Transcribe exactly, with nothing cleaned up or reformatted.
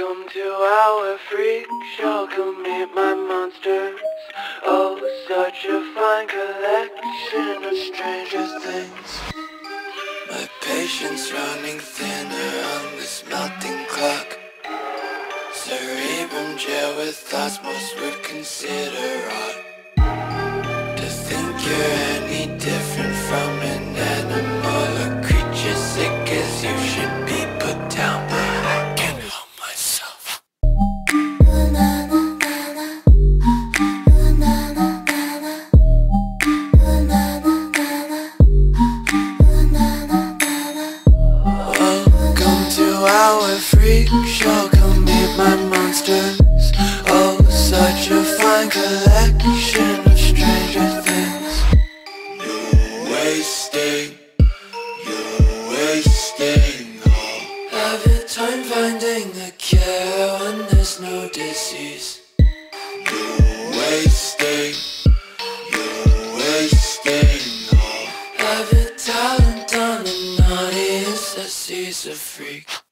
Welcome to our freak show, come meet my monsters. Oh, such a fine collection of stranger things. My patience running thinner on this melting clock. Cerebrum jail with thoughts most would consider odd. To think you're any different from an animal or creature sick as you should be put down, but I can't help myself. Welcome to our freak show, come meet my monsters. Oh, such a fine collection of stranger things. You're wasting, you're wasting all. Have your time finding the cure when there's no disease. You're wasting, you're wasting all. Have your talent on an audience that sees a freak.